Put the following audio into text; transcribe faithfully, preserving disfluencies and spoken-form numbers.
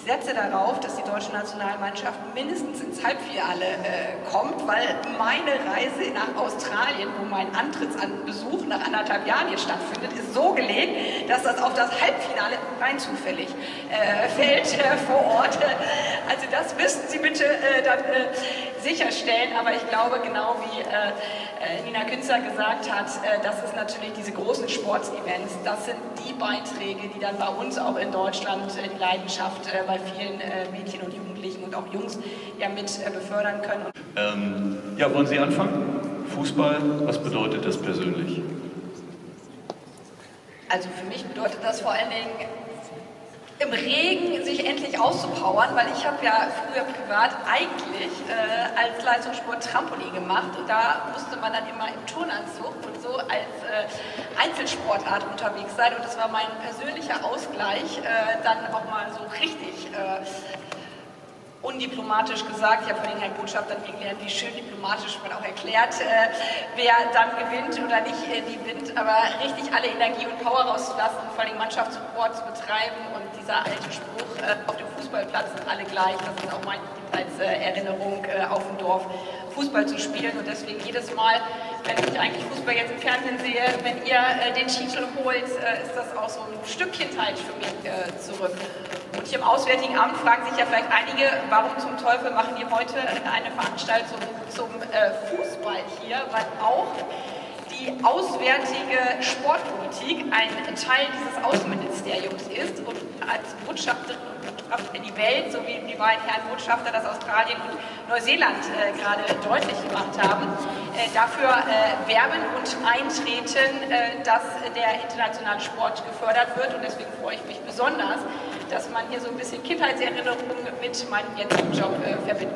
setze darauf, dass die deutsche Nationalmannschaft mindestens ins Halbfinale äh, kommt, weil meine Reise nach Australien, wo mein Antrittsanbesuch nach anderthalb Jahren jetzt stattfindet, ist so gelegt, dass das auf das Halbfinale rein zufällig äh, fällt äh, vor Ort. Also das müssten Sie bitte äh, dann äh, sicherstellen, aber ich glaube, genau wie äh, Nina Künzer gesagt hat, äh, das ist natürlich diese großen Sportsevents, das sind die Beiträge, die dann bei uns auch in Deutschland äh, die Leidenschaft äh, bei vielen äh, Mädchen und Jugendlichen und auch Jungs ja mit äh, befördern können. Ähm, ja, wollen Sie anfangen? Fußball, was bedeutet das persönlich? Also für mich bedeutet das vor allen Dingen, im Regen sich endlich auszupowern, weil ich habe ja früher privat eigentlich äh, als Leistungssport Trampolin gemacht und da musste man dann immer im Turnanzug und so als äh, Einzelsportart unterwegs sein und das war mein persönlicher Ausgleich, äh, dann auch mal so richtig äh, undiplomatisch gesagt, ich habe von den Herrn Botschaftern gelernt, wie schön diplomatisch man auch erklärt, äh, wer dann gewinnt oder nicht äh, gewinnt, aber richtig alle Energie und Power rauszulassen und vor allem Mannschaftssport zu betreiben und dieser alte Spruch, äh, auf dem Fußballplatz sind alle gleich, das ist auch meine als äh, Erinnerung äh, auf dem Dorf, Fußball zu spielen und deswegen jedes Mal, wenn ich eigentlich Fußball jetzt im Fernsehen sehe, wenn ihr äh, den Titel holt, äh, ist das auch so ein Stück Kindheit für mich äh, zurück. Und hier im Auswärtigen Amt fragen sich ja vielleicht einige, warum zum Teufel machen die heute eine Veranstaltung zum äh, Fußball hier, weil auch die auswärtige Sportpolitik ein Teil dieses Außenministeriums ist und als Botschafterin und Botschafter in die Welt, so wie die beiden Herren Botschafter das Australien und Neuseeland äh, gerade deutlich gemacht haben, äh, dafür äh, werben und eintreten, äh, dass der internationale Sport gefördert wird und deswegen freue ich mich besonders, dass man hier so ein bisschen Kindheitserinnerungen mit meinem jetzigen Job äh, verbindet.